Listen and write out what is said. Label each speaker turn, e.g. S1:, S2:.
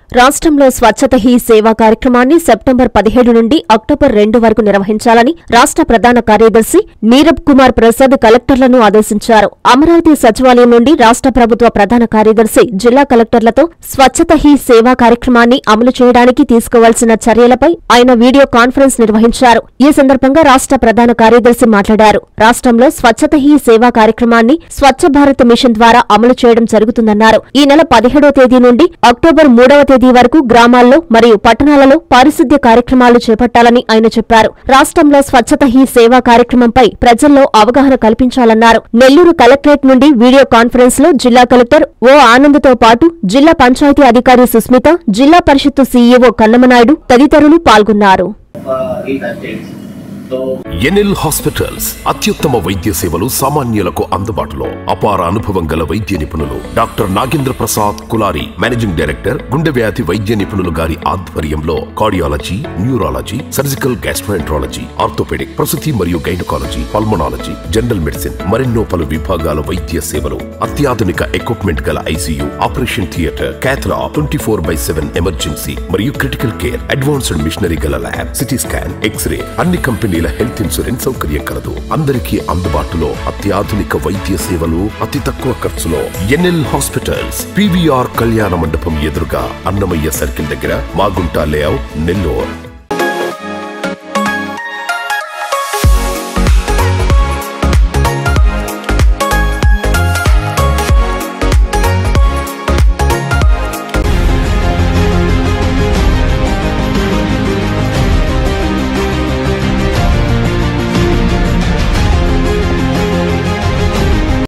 S1: రాష్ట్రంలో స్వచ్ఛత హీ సేవా కార్యక్రమాన్ని సెప్టెంబర్ 17 నుండి అక్టోబర్ 2 వరకు నిర్వహించాలని రాష్ట్ర ప్రధాన కార్యదర్శి నీరబ్ కుమార్ ప్రసాద్ కలెక్టర్లను ఆదేశించారు. అమరావతి సచివాలయం నుండి రాష్ట్ర ప్రభుత్వ ప్రధాన కార్యదర్శి జిల్లా కలెక్టర్లతో స్వచ్ఛత హీ సేవా కార్యక్రమాన్ని అమలు చేయడానికి తీసుకోవాల్సిన చర్యలపై ఆయన వీడియో కాన్ఫరెన్స్ నిర్వహించారు. ఈ సందర్భంగా రాష్ట్ర ప్రధాన కార్యదర్శి మాట్లాడారు. రాష్ట్రంలో స్వచ్ఛత హీ సేవా కార్యక్రమాన్ని స్వచ్ఛ భారత్ మిషన్ ద్వారా అమలు చేయడం జరుగుతుందన్నారు. ఈ నెల 17వ తేదీ నుండి అక్టోబర్ 3వ తేదీ వరకు గ్రామాల్లో మరియు పట్టణాలలో పారిశుద్ధ్య కార్యక్రమాలు చేపట్టాలని ఆయన చెప్పారు. రాష్ట్రంలో స్వచ్ఛత హీ సేవా కార్యక్రమంపై ప్రజల్లో అవగాహన కల్పించాలన్నారు. నెల్లూరు కలెక్టరేట్ నుండి వీడియో కాన్ఫరెన్స్ లో జిల్లా కలెక్టర్ ఓ ఆనంద్తో పాటు జిల్లా పంచాయతీ అధికారి సుస్మిత, జిల్లా పరిషత్తు సీఈఓ కన్నమనాయుడు తదితరులు పాల్గొన్నారు.
S2: ఎన్ఎల్ హాస్పిటల్స్ అత్యుత్తమ వైద్య సేవలు సామాన్యులకు అందుబాటులో. అపార అనుభవం గల వైద్య నిపుణులు doctor Nagendra Prasad Kulari, managing director, గుండె వ్యాధి వైద్య నిపుణులు గారి ఆధ్వర్యంలో cardiology, neurology, surgical gastroenterology, orthopaedic, ప్రసూతి మరియు గైనకాలజీ, పల్మనాలజీ, జనరల్ మెడిసిన్ మరెన్నో పలు విభాగాల వైద్య సేవలు. అత్యాధునిక ఎక్విప్మెంట్ గల ICU, operation theatre, cath lab, 24/7 emergency మరియు క్రిటికల్ కేర్, అడ్వాన్స్డ్ మిషనరీ గల ల్యాబ్, సిటీ స్కాన్, ఎక్స్రే, అన్ని కంపెనీల హెల్త్ ఇన్సూరెన్స్ సౌకర్యం కలదు. అందరికీ అందుబాటులో అత్యాధునిక వైద్య సేవలు అతి తక్కువ ఖర్చులో. ఎన్ఎల్ హాస్పిటల్స్, పివిఆర్ కళ్యాణ మండపం ఎదురుగా, అన్నమయ్య సర్కిల్ దగ్గర, మాగుంట లేఅవుట్, నెల్లూరు.